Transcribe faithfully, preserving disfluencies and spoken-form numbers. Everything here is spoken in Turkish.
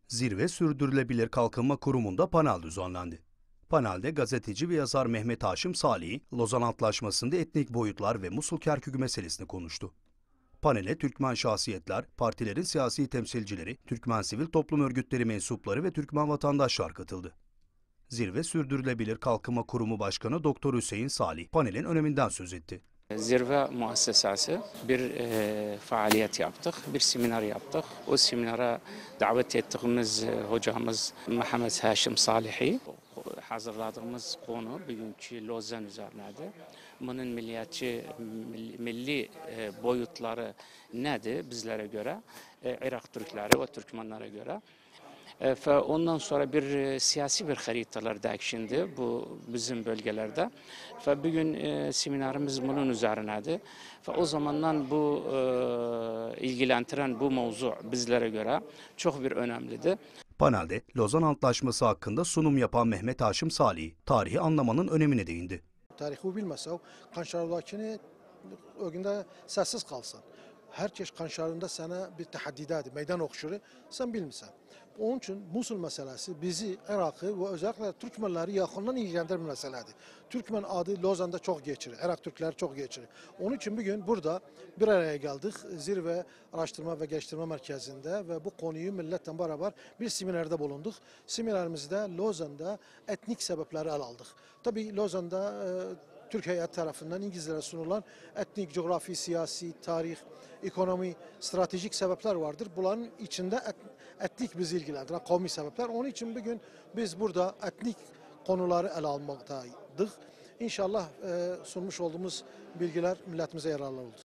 Zirve Sürdürülebilir Kalkınma Kurumu'nda panel düzenlendi. Panelde gazeteci ve yazar Mehmet Haşim Salih, Lozan Antlaşması'nda etnik boyutlar ve Musul Kerkük'ü meselesini konuştu. Panele Türkmen şahsiyetler, partilerin siyasi temsilcileri, Türkmen sivil toplum örgütleri mensupları ve Türkmen vatandaşlar katıldı. Zirve Sürdürülebilir Kalkınma Kurumu Başkanı Doktor Hüseyin Salih, panelin öneminden söz etti. Zirve Muassesası bir e, faaliyet yaptık, bir seminer yaptık. O seminere davet ettiğimiz e, hocamız Mehmet Haşim Salih'i hazırladığımız konu bugünkü Lozan üzerineydi. Bunun milliyetçi, milli e, boyutları nedir bizlere göre, e, Irak Türkleri ve Türkmenlere göre. Ve ondan sonra bir siyasi bir haritalar değişindi bu bizim bölgelerde. Ve bugün e, seminerimiz bunun üzerineydi. Ve o zamandan bu e, ilgilendiren bu mevzu bizlere göre çok bir önemliydi. Panelde Lozan Antlaşması hakkında sunum yapan Mehmet Haşim Salih, tarihi anlamanın önemine değindi. Tarihi bilməsə, Qanşarlıdakini o gündə səssiz qalsan. Herkes Qanşarında sənə bir təhaddidədir, meydan oxuşuru, sən bilmirsən. Onun için Musul meselesi bizi, Irak'ı ve özellikle Türkmenleri yakından ilgilendiren bir meseledir. Türkmen adı Lozan'da çok geçirir, Irak Türkleri çok geçirir. Onun için bugün burada bir araya geldik. Zirve Araştırma ve Geliştirme Merkezi'nde ve bu konuyu milletle beraber bir seminerde bulunduk. Seminerimizde Lozan'da etnik sebepleri ele aldık. Tabii Lozan'da e, Türk heyet tarafından İngilizlere sunulan etnik, coğrafi, siyasi, tarih, ekonomi, stratejik sebepler vardır. Bunların içinde et, etnik bizi ilgilendiren kavmi sebepler. Onun için bugün biz burada etnik konuları ele almaktaydık. İnşallah e, sunmuş olduğumuz bilgiler milletimize yararlı oldu.